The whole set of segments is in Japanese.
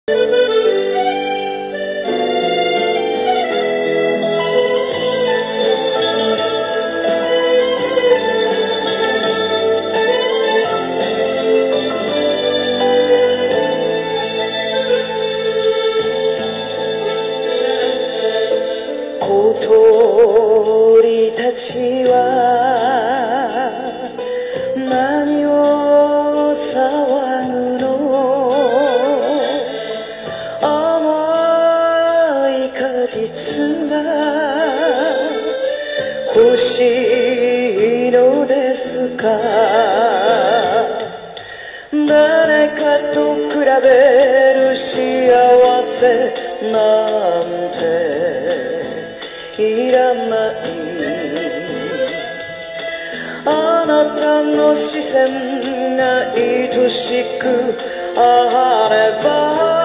小鳥たちは何を騒ぐの。甘い果実が欲しいのですか。誰かと比べる幸せなんていらない。あなたの視線が愛しくあれば。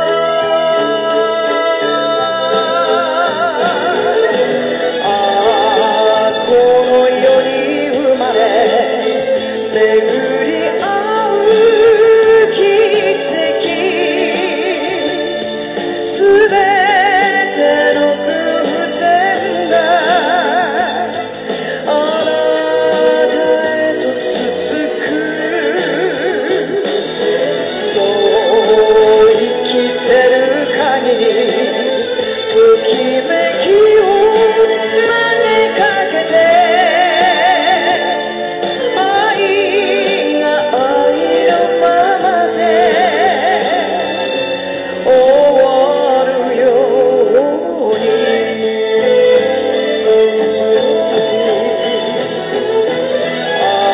この世に生まれ巡り合う奇跡、すべての偶然があなたへと続く。そう生きてる限りときめきを投げかけて、愛が愛のままで終わるように。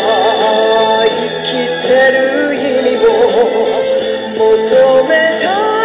生きてる意味を求めた